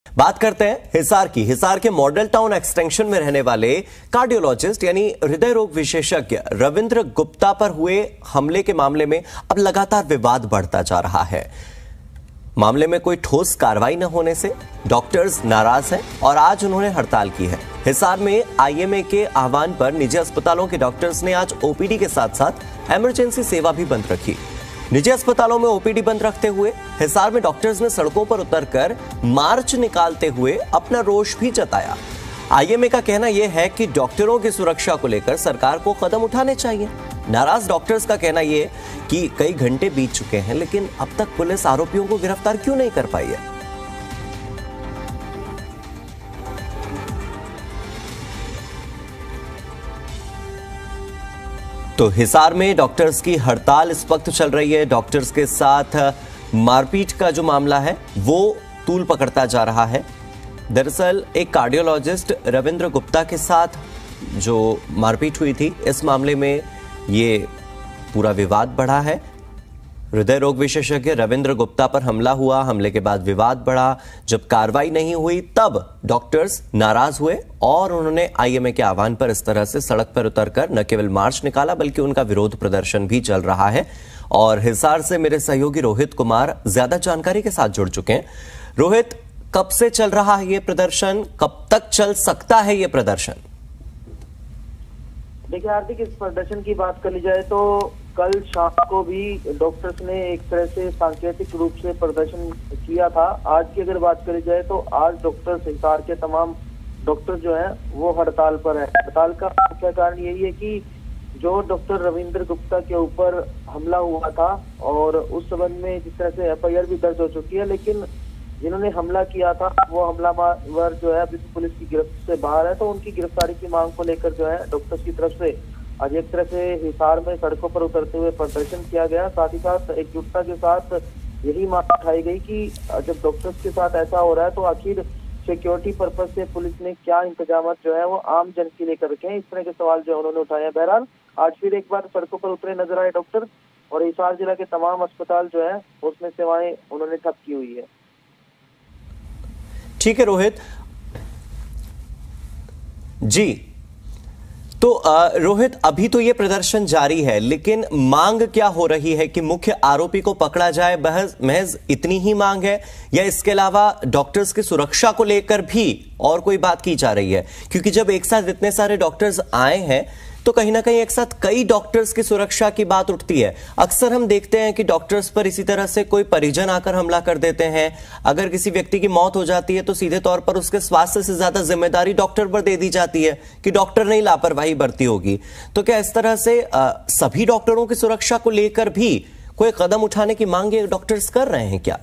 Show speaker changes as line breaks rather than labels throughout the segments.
बात करते हैं हिसार की। हिसार के मॉडल टाउन एक्सटेंशन में रहने वाले कार्डियोलॉजिस्ट यानी हृदय रोग विशेषज्ञ रविंद्र गुप्ता पर हुए हमले के मामले में अब लगातार विवाद बढ़ता जा रहा है। मामले में कोई ठोस कार्रवाई न होने से डॉक्टर्स नाराज हैं और आज उन्होंने हड़ताल की है। हिसार में आईएमए के आह्वान पर निजी अस्पतालों के डॉक्टर्स ने आज ओपीडी के साथ साथ इमरजेंसी सेवा भी बंद रखी। निजी अस्पतालों में ओपीडी बंद रखते हुए हिसार में डॉक्टर्स ने सड़कों पर उतरकर मार्च निकालते हुए अपना रोष भी जताया। आईएमए का कहना यह है कि डॉक्टरों की सुरक्षा को लेकर सरकार को कदम उठाने चाहिए। नाराज डॉक्टर्स का कहना यह कि कई घंटे बीत चुके हैं लेकिन अब तक पुलिस आरोपियों को गिरफ्तार क्यों नहीं कर पाई है। तो हिसार में डॉक्टर्स की हड़ताल इस वक्त चल रही है। डॉक्टर्स के साथ मारपीट का जो मामला है वो तूल पकड़ता जा रहा है। दरअसल एक कार्डियोलॉजिस्ट रविंद्र गुप्ता के साथ जो मारपीट हुई थी, इस मामले में ये पूरा विवाद बढ़ा है। हृदय रोग विशेषज्ञ रविंद्र गुप्ता पर हमला हुआ, हमले के बाद विवाद बढ़ा। जब कार्रवाई नहीं हुई तब डॉक्टर्स नाराज हुए और उन्होंने आईएमए के आह्वान पर इस तरह से सड़क पर उतरकर न केवल मार्च निकाला बल्कि उनका विरोध प्रदर्शन भी चल रहा है। और हिसार से मेरे सहयोगी रोहित कुमार ज्यादा जानकारी के साथ जुड़ चुके हैं। रोहित, कब से चल रहा है ये प्रदर्शन, कब तक चल सकता है ये प्रदर्शन?
देखिए हार्दिक, इस प्रदर्शन की बात कर ली जाए तो कल शाम को भी डॉक्टर्स ने एक तरह से सांकेतिक रूप से प्रदर्शन किया था। आज की अगर बात करी जाए तो आज डॉक्टर्स, हिसार के तमाम डॉक्टर जो हैं वो हड़ताल पर है। हड़ताल का मुख्य कारण यही है कि जो डॉक्टर रविंद्र गुप्ता के ऊपर हमला हुआ था और उस संबंध में जिस तरह से एफआईआर भी दर्ज हो चुकी है, लेकिन जिन्होंने हमला किया था वो हमलावर जो है अभी पुलिस की गिरफ्त से बाहर है। तो उनकी गिरफ्तारी की मांग को लेकर जो है डॉक्टर्स की तरफ से आज एक तरह से हिसार में सड़कों पर उतरते हुए प्रदर्शन किया गया। साथ ही साथ एकजुटता के साथ यही मांग उठाई गई कि जब डॉक्टर्स के साथ ऐसा हो रहा है तो आखिर सिक्योरिटी पर्पज से पुलिस ने क्या इंतजाम जो है वो आम जन के लिए कर रखे हैं। इस तरह के सवाल जो है उन्होंने उठाए। बहरहाल आज फिर एक बार सड़कों पर उतरे नजर आए डॉक्टर और हिसार जिला के तमाम अस्पताल जो है उसमें सेवाएं उन्होंने ठप की हुई है।
ठीक है रोहित जी। तो रोहित, अभी तो ये प्रदर्शन जारी है लेकिन मांग क्या हो रही है कि मुख्य आरोपी को पकड़ा जाए, महज इतनी ही मांग है या इसके अलावा डॉक्टर्स की सुरक्षा को लेकर भी और कोई बात की जा रही है? क्योंकि जब एक साथ इतने सारे डॉक्टर्स आए हैं तो कहीं ना कहीं एक साथ कई डॉक्टर्स की सुरक्षा की बात उठती है। अक्सर हम देखते हैं कि डॉक्टर्स पर इसी तरह से कोई परिजन आकर हमला कर देते हैं। अगर किसी व्यक्ति की मौत हो जाती है तो सीधे तौर पर उसके स्वास्थ्य से ज्यादा जिम्मेदारी डॉक्टर पर दे दी जाती है कि डॉक्टर ने लापरवाही बरती होगी। तो क्या इस तरह से सभी डॉक्टरों की सुरक्षा को लेकर भी कोई कदम उठाने की मांग डॉक्टर्स कर रहे हैं क्या?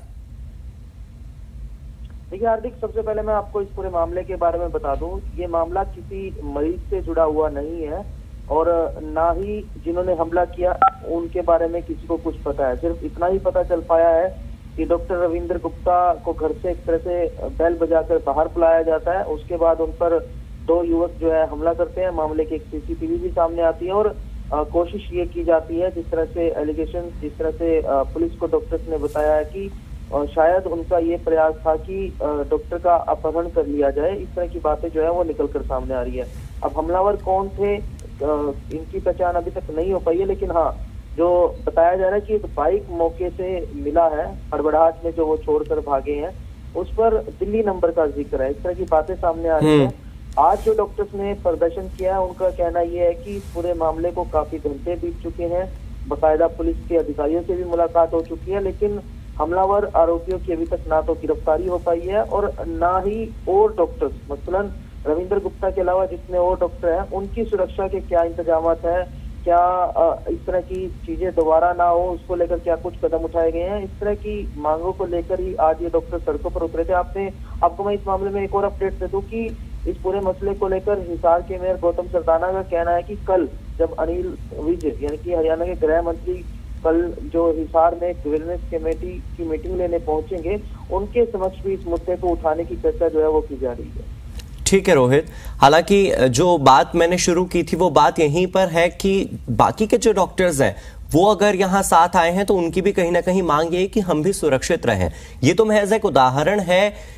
देखिए हार्दिक, सबसे पहले मैं आपको इस पूरे मामले के बारे में बता दूं, ये मामला किसी मरीज से जुड़ा हुआ नहीं है और ना ही जिन्होंने हमला किया उनके बारे में किसी को कुछ पता है। सिर्फ इतना ही पता चल पाया है कि डॉक्टर रविंद्र गुप्ता को घर से एक तरह से बेल बजाकर बाहर बुलाया जाता है। उसके बाद उन पर दो युवक जो है हमला करते हैं। मामले की एक सीसीटीवी भी सामने आती है और कोशिश ये की जाती है, जिस तरह से एलिगेशन, जिस तरह से पुलिस को डॉक्टर्स ने बताया है कि शायद उनका ये प्रयास था कि डॉक्टर का अपहरण कर लिया जाए। इस तरह की बातें जो है वो निकल कर सामने आ रही है। अब हमलावर कौन थे इनकी पहचान अभी तक नहीं हो पाई है, लेकिन हाँ, जो बताया जा रहा है कि एक बाइक मौके से मिला है हड़बड़ाहट में जो वो छोड़कर भागे हैं, उस पर दिल्ली नंबर का जिक्र है। इस तरह की बातें सामने आ रही है। आज जो डॉक्टर्स ने प्रदर्शन किया है उनका कहना यह है कि पूरे मामले को काफी घंटे बीत चुके हैं, बाकायदा पुलिस के अधिकारियों से भी मुलाकात हो चुकी है, लेकिन हमलावर आरोपियों की अभी तक ना तो गिरफ्तारी हो पाई है और ना ही और डॉक्टर्स, मसलन रविंद्र गुप्ता के अलावा जितने और डॉक्टर हैं उनकी सुरक्षा के क्या इंतजाम है, क्या इस तरह की चीजें दोबारा ना हो उसको लेकर क्या कुछ कदम उठाए गए हैं। इस तरह की मांगों को लेकर ही आज ये डॉक्टर सड़कों पर उतरे थे। आपको मैं इस मामले में एक और अपडेट दे दूं कि इस पूरे मसले को लेकर हिसार के मेयर गौतम सरदाना का कहना है कि कल जब अनिल विज यानी कि हरियाणा के गृह मंत्री कल जो हिसार में विजिलेंस कमेटी की मीटिंग लेने पहुंचेंगे, उनके समक्ष भी इस मुद्दे को उठाने की चर्चा जो है वो की जा रही है।
ठीक है रोहित, हालांकि जो बात मैंने शुरू की थी वो बात यहीं पर है कि बाकी के जो डॉक्टर्स हैं वो अगर यहां साथ आए हैं तो उनकी भी कहीं ना कहीं मांग ये है कि हम भी सुरक्षित रहें। ये तो महज एक उदाहरण है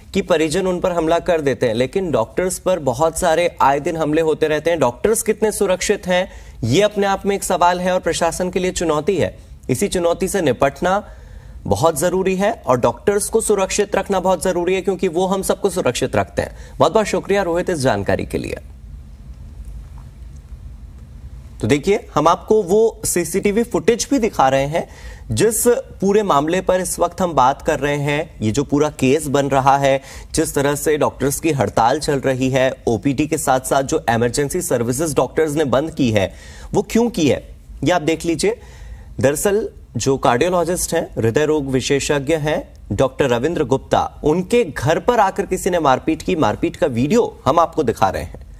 कि परिजन उन पर हमला कर देते हैं, लेकिन डॉक्टर्स पर बहुत सारे आए दिन हमले होते रहते हैं। डॉक्टर्स कितने सुरक्षित हैं, ये अपने आप में एक सवाल है और प्रशासन के लिए चुनौती है। इसी चुनौती से निपटना बहुत जरूरी है और डॉक्टर्स को सुरक्षित रखना बहुत जरूरी है, क्योंकि वो हम सबको सुरक्षित रखते हैं। बहुत बहुत शुक्रिया रोहित इस जानकारी के लिए। तो देखिए, हम आपको वो सीसीटीवी फुटेज भी दिखा रहे हैं जिस पूरे मामले पर इस वक्त हम बात कर रहे हैं। ये जो पूरा केस बन रहा है, जिस तरह से डॉक्टर्स की हड़ताल चल रही है, ओपीडी के साथ साथ जो इमरजेंसी सर्विसेज डॉक्टर्स ने बंद की है, वो क्यों की है ये आप देख लीजिए। दरअसल जो कार्डियोलॉजिस्ट हैं, हृदय रोग विशेषज्ञ हैं, डॉक्टर रविंद्र गुप्ता, उनके घर पर आकर किसी ने मारपीट की। मारपीट का वीडियो हम आपको दिखा रहे हैं।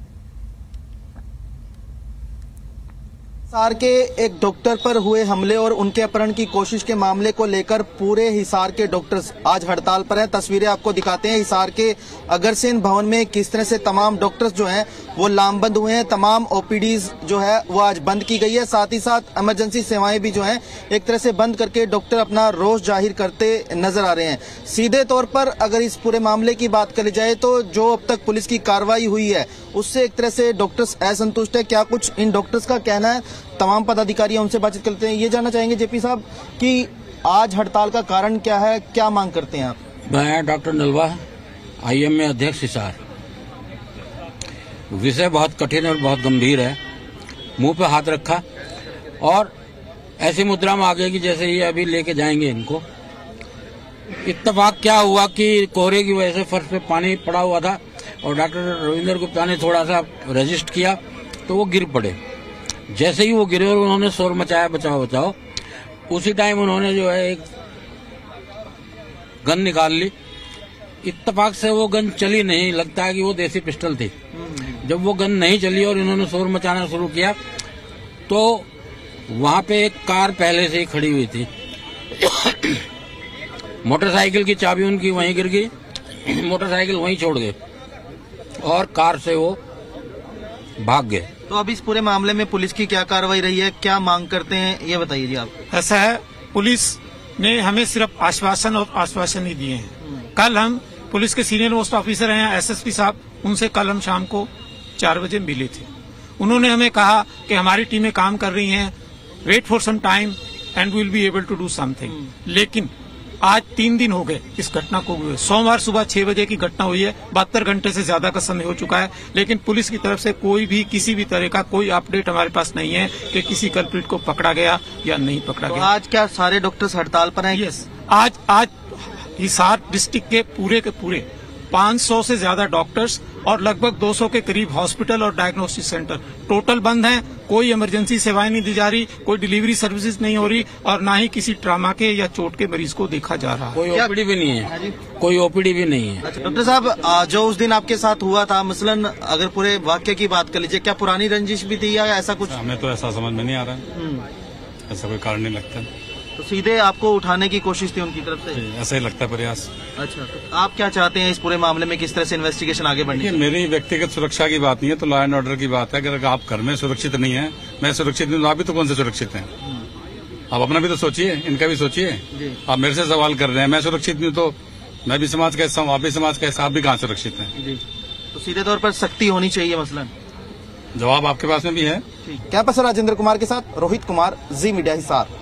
हिसार के एक डॉक्टर पर हुए हमले और उनके अपहरण की कोशिश के मामले को लेकर पूरे हिसार के डॉक्टर्स आज हड़ताल पर हैं। तस्वीरें आपको दिखाते हैं हिसार के अग्रसेन भवन में किस तरह से तमाम डॉक्टर्स जो हैं वो लामबंद हुए हैं। तमाम ओपीडीज जो है वो आज बंद की गई है। साथ ही साथ इमरजेंसी सेवाएं भी जो हैं एक तरह से बंद करके डॉक्टर अपना रोष जाहिर करते नजर आ रहे हैं। सीधे तौर पर अगर इस पूरे मामले की बात करी जाए तो जो अब तक पुलिस की कार्रवाई हुई है उससे एक तरह से डॉक्टर्स असंतुष्ट है। क्या कुछ इन डॉक्टर्स का कहना है, तमाम पदाधिकारी उनसे बातचीत करते हैं। ये जानना चाहेंगे जेपी साहब कि आज हड़ताल का कारण क्या है, क्या मांग करते हैं आप?
मैं डॉक्टर नलवा, IM में अध्यक्ष हिसार। विषय बहुत कठिन और बहुत गंभीर है। मुंह पे हाथ रखा और ऐसी मुद्रा में आ गए कि जैसे ये अभी लेके जाएंगे इनको। इत्तेफाक क्या हुआ कि कोहरे की वजह से फर्श पे पानी पड़ा हुआ था और डॉक्टर रविंद्र गुप्ता ने थोड़ा सा रेजिस्ट किया तो वो गिर पड़े। जैसे ही वो गिरे और उन्होंने शोर मचाया बचाओ बचाओ, उसी टाइम उन्होंने जो है एक गन निकाल ली। इत्तेफाक से वो गन चली नहीं, लगता है कि वो देसी पिस्टल थी। जब वो गन नहीं चली और इन्होंने शोर मचाना शुरू किया तो वहां पे एक कार पहले से ही खड़ी हुई थी। मोटरसाइकिल की चाबी उनकी वहीं गिर गई, मोटरसाइकिल वहीं छोड़ गए और कार से वो भाग गए।
तो अब इस पूरे मामले में पुलिस की क्या कार्रवाई रही है, क्या मांग करते हैं, ये बताइए जी आप।
ऐसा है, पुलिस ने हमें सिर्फ आश्वासन और आश्वासन ही दिए हैं। कल हम पुलिस के सीनियर मोस्ट ऑफिसर हैं SSP साहब, उनसे कल हम शाम को 4 बजे मिले थे। उन्होंने हमें कहा कि हमारी टीमें काम कर रही हैं, wait for some time and we will be able to do something. लेकिन आज 3 दिन हो गए इस घटना को हुए। सोमवार सुबह 6 बजे की घटना हुई है, 72 घंटे से ज्यादा का समय हो चुका है, लेकिन पुलिस की तरफ से कोई भी किसी भी तरह का कोई अपडेट हमारे पास नहीं है कि किसी कल्प्रिट को पकड़ा गया या नहीं पकड़ा गया।
आज क्या सारे डॉक्टर्स हड़ताल पर हैं?
यस, आज हिसार डिस्ट्रिक्ट के पूरे 500 से ज्यादा डॉक्टर्स और लगभग 200 के करीब हॉस्पिटल और डायग्नोस्टिक सेंटर टोटल बंद हैं। कोई इमरजेंसी सेवाएं नहीं दी जा रही, कोई डिलीवरी सर्विसेज नहीं हो रही और ना ही किसी ट्रामा के या चोट के मरीज को देखा जा रहा है।
कोई ओपीडी भी नहीं है, कोई ओपीडी भी नहीं है।
अच्छा डॉक्टर साहब, जो उस दिन आपके साथ हुआ था, मसलन अगर पूरे वाक्य की बात कर लीजिए, क्या पुरानी रंजिश भी थी या ऐसा कुछ?
हमें तो ऐसा समझ में नहीं आ रहा है, ऐसा कोई कारण नहीं लगता।
तो सीधे आपको उठाने की कोशिश थी उनकी तरफ से?
ऐसा ही लगता है प्रयास।
अच्छा, तो आप क्या चाहते हैं इस पूरे मामले में, किस तरह से इन्वेस्टिगेशन आगे बढ़नी है?
मेरी व्यक्तिगत सुरक्षा की बात नहीं है, तो लॉ एंड ऑर्डर की बात है। अगर आप घर में सुरक्षित नहीं है, मैं सुरक्षित नहीं, तो आप भी तो कौन से सुरक्षित हैं? आप अपना भी तो सोचिए, इनका भी सोचिए। आप मेरे से सवाल कर रहे हैं, मैं सुरक्षित नहीं तो मैं भी समाज का हिस्सा हूँ, आप भी समाज का हिस्सा, आप भी कहाँ सुरक्षित हैं?
तो सीधे तौर पर सख्ती होनी चाहिए मसलन।
जवाब आपके पास में भी है।
कैंपस राजेंद्र कुमार के साथ रोहित कुमार, जी मीडिया हिसार।